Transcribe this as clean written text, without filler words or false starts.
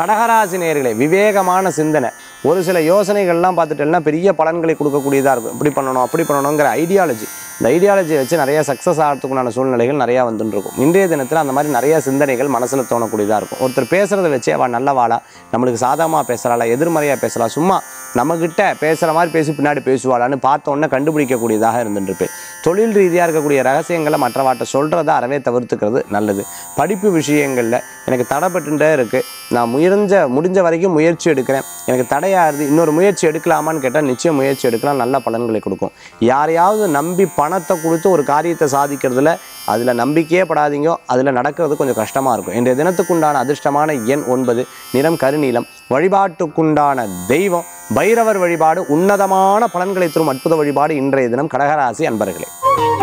கடகராசி நேயர்களே, விவேகமான சிந்தனை, ஒரு சில யோசனைகள்லாம் பார்த்துட்டேன்னா பெரிய பலன்களை கொடுக்கக்கூடியதாக இருக்கும். இப்படி பண்ணணும் அப்படி பண்ணணுங்கிற ஐடியாலஜி, இந்த ஐடியாலஜி வச்சு நிறைய சக்ஸஸ் ஆகிறதுக்குண்டான சூழ்நிலைகள் நிறையா வந்துட்டு இருக்கும். இன்றைய தினத்தில் அந்த மாதிரி நிறைய சிந்தனைகள் மனசில் தோணக்கூடியதாக இருக்கும். ஒருத்தர் பேசுகிறத வச்சு அவள் நல்லவாளா, நம்மளுக்கு சாதகமாக பேசுகிறாளா, எதிர்மறையாக பேசலாம், சும்மா நம்மக்கிட்ட பேசுகிற மாதிரி பேசி பின்னாடி பேசுவாளான்னு பார்த்தோன்னே கண்டுபிடிக்கக்கூடியதாக இருந்துட்டுருப்பேன். தொழில் ரீதியாக இருக்கக்கூடிய ரகசியங்களை மற்றவாட்ட சொல்கிறத அறவே தவிர்த்துக்கிறது நல்லது. படிப்பு விஷயங்களில் எனக்கு தடைப்பட்டுட்டே இருக்குது, நான் முடிஞ்ச வரைக்கும் முயற்சி எடுக்கிறேன், எனக்கு தடையாகுது, இன்னொரு முயற்சி எடுக்கலாமான்னு கேட்டால் நிச்சயம் முயற்சி எடுக்கலாம், நல்ல பலன்களை கொடுக்கும். யாரையாவது நம்பி பணத்தை கொடுத்து ஒரு காரியத்தை சாதிக்கிறதுல அதில் நம்பிக்கையே படாதீங்க, அதில் நடக்கிறது கொஞ்சம் கஷ்டமாக இருக்கும். இன்றைய தினத்துக்குண்டான அதிர்ஷ்டமான எண் 9, நிறம் கருநீலம், வழிபாட்டுக்குண்டான தெய்வம் பைரவர் வழிபாடு, உன்னதமான பலன்களை தரும் அற்புத வழிபாடு இன்றைய தினம் கடகராசி அன்பர்களே.